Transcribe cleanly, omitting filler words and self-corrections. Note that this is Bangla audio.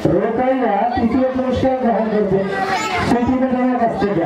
রোকাইয়া তৃতীয় পুরস্কার গ্রহণ করবে সেটি ম্যাডামের কাছ থেকে